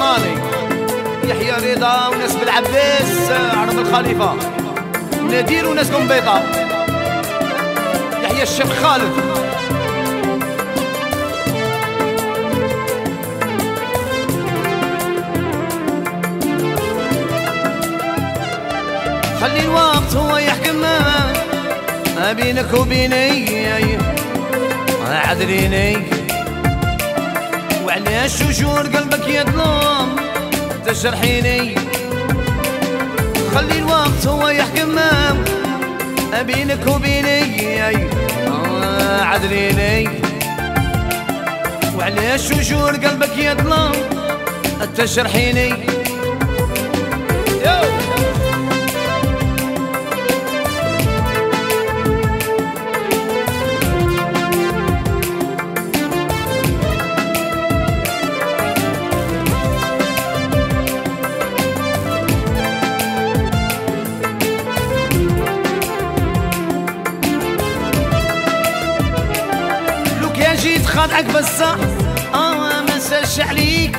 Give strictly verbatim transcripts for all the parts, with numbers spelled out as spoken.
الصماني، يحيى رضا وناس بالعباس، عرب الخليفة، نادير وناس قنبيطة، يحيى الشيخ خالد. خلي الوقت هو يحكم ما بينك وبيني، عذريني وعلاش شجور قلبك يظلم تجرحيني. خلي الوقت هو يحكم ما بينك وبيني، عذريني وعلاش شجور قلبك يظلم تجرحيني. جيت خاضعك بصح اه ما نساش عليك،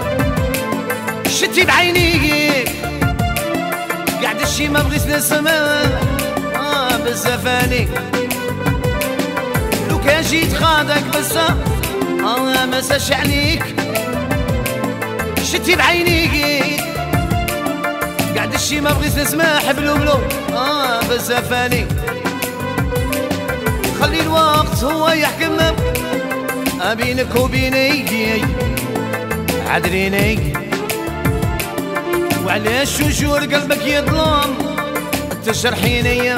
شتي بعينيك قاعد الشي ما بغيت نسمع اه بزاف اني. لو كان جيت خاضعك بصح اه ما نساش عليك، شتي بعينيك قاعد الشي ما بغيت نسمع حبلو بلو اه بزاف اني. خلي الوقت هو يحكم بينك وبيني، عذريني وعلاش شجور قلبك يظلم تجرحيني.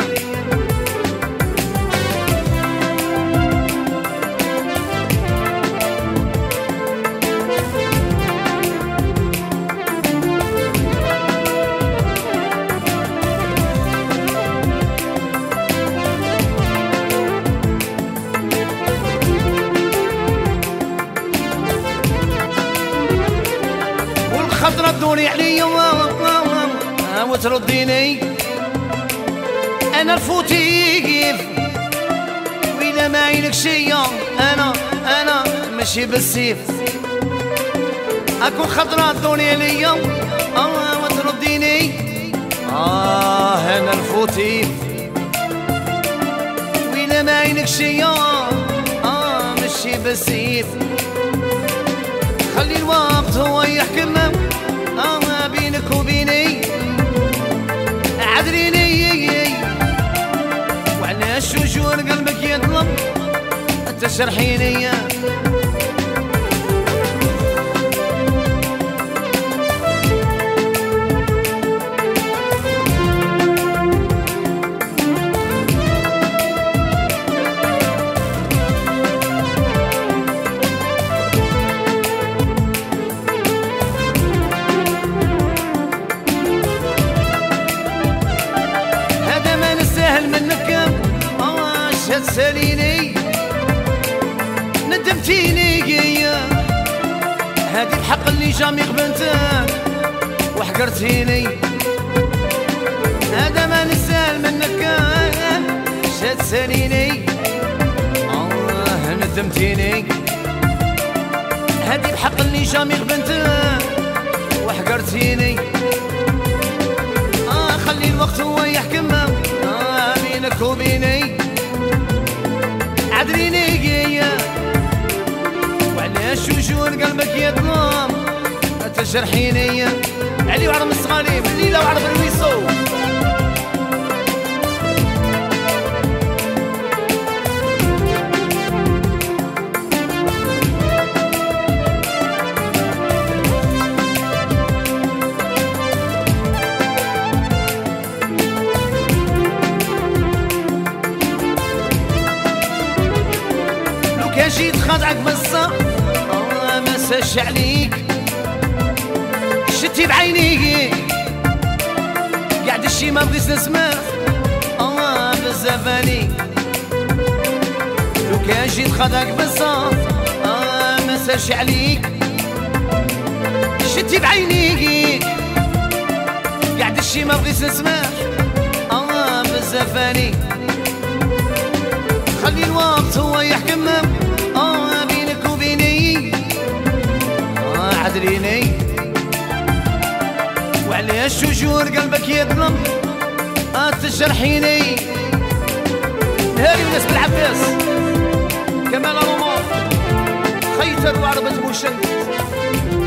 خضرة تدوري عليا وترديني، انا الفوتيف وإلا ما عينك شيا، انا انا ماشي بالسيف. اكون خضرة تدوري عليا وترديني، اه انا الفوتيف وإلا ما عينك شيا، اه ماشي بالسيف. خلي الوقت هو يحكم اه بينك وبيني، عذريني وعلاش شجور قلبك يظلم تجرحيني. تساليني ندمتيني، هادي الحق اللي جامي غبنته وحقرتيني. هذا ما نسال منك شات تساليني، اه ندمتيني، هادي الحق اللي جامي غبنته وحقرتيني. اه خلي الوقت هو يحكم اه بينك وبيني، عذريني وعلاش شجور قلبك يظلم تجرحيني. علي وعرب الصغاليب الليلة وعرب الويصو. كان جيت خاضعك بصح اه ما نساش عليك، شتي بعينيك قاعد الشي ما بغيت نسمع اه بزاف اني. لو كان جيت خاضعك بصح اه ما نساش عليك، شتي بعينيك قاعد الشي ما بغيت نسمع اه بزاف اني. خلي الوقت هو يحكم اه بينك وبيني، اه عذريني يا شجور قلبك يظلم تجرحيني. هاري وناس بالعباس كمال رومار خيتر وعربة موشن.